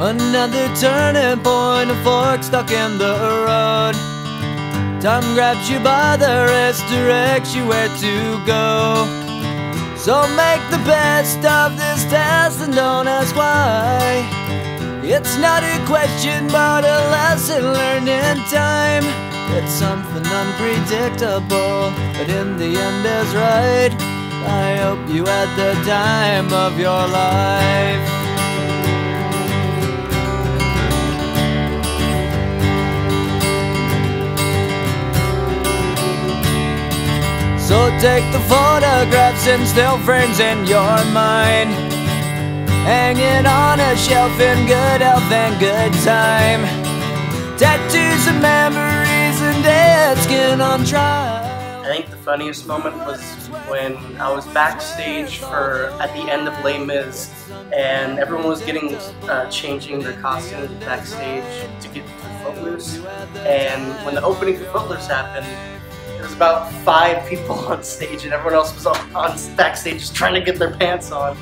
Another turning point, a fork stuck in the road. Time grabs you by the wrist, directs you where to go. So make the best of this test and don't ask why. It's not a question but a lesson learned in time. It's something unpredictable, but in the end is right. I hope you had the time of your life. So take the photographs and still frames in your mind, hang it on a shelf in good health and good time. Tattoos of memories and dead skin on trial. I think the funniest moment was when I was backstage at the end of Les Mis, and everyone was changing their costumes backstage to get to Footloose. And when the opening for Footloose happened, there was about 5 people on stage, and everyone else was on backstage just trying to get their pants on.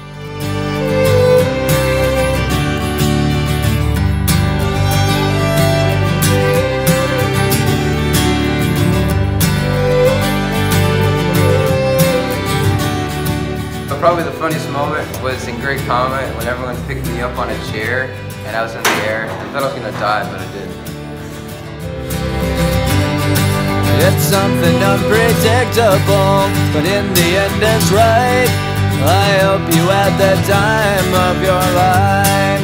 Probably the funniest moment was in Great Comet when everyone picked me up on a chair and I was in the air. I thought I was gonna die, but I didn't. It's something unpredictable, but in the end it's right. I hope you had the time of your life.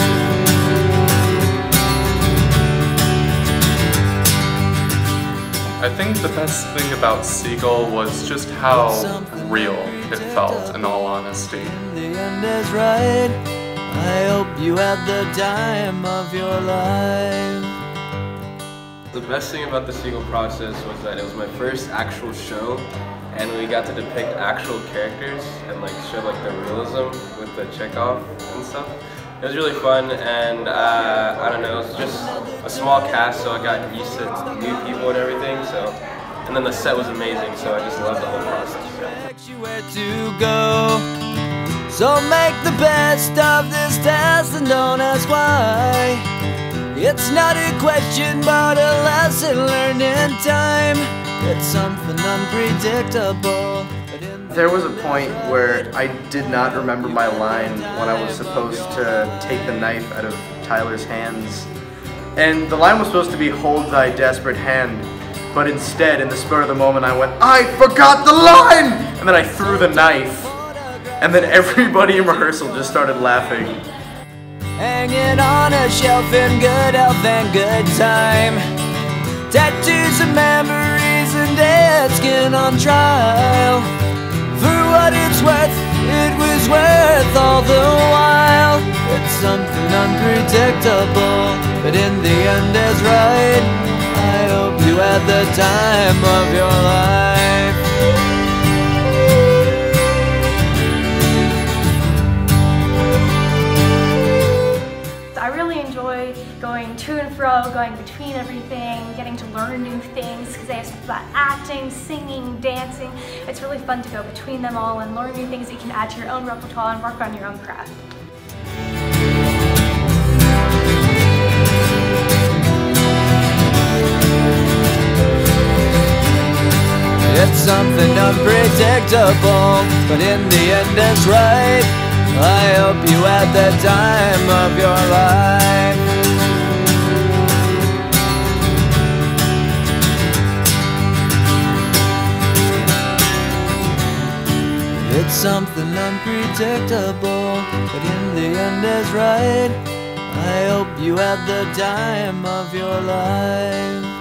I think the best thing about Seagull was just how real it felt, in all honesty. In the end is right. I hope you had the time of your life. The best thing about the Seagull process was that it was my first actual show, and we got to depict actual characters and show the realism with the Chekhov and stuff. It was really fun, and I don't know, it was just a small cast, so I got used to new people and everything. And then the set was amazing, so I just loved the whole process. Where to go. So make the best of this test and don't ask why. It's not a question but a lesson learned in time. It's something unpredictable. There was a point where I did not remember my line when I was supposed to take the knife out of Tyler's hands. And the line was supposed to be, "Hold thy desperate hand." But instead, in the spur of the moment, I went, "I forgot the line!" And then I threw the knife. And then everybody in rehearsal just started laughing. Hanging on a shelf in good health and good time. Tattoos of memories and dead skin on trial. For what it's worth, it was worth all the while. It's something unpredictable, but in the end is right. I hope you had the time of your life. I really enjoyed going to and fro, going between everything, getting to learn new things because they have stuff about acting, singing, dancing. It's really fun to go between them all and learn new things that you can add to your own repertoire and work on your own craft. It's something unpredictable, but in the end it's right. I hope you had the time of your life. It's something unpredictable, but in the end is right. I hope you had the time of your life.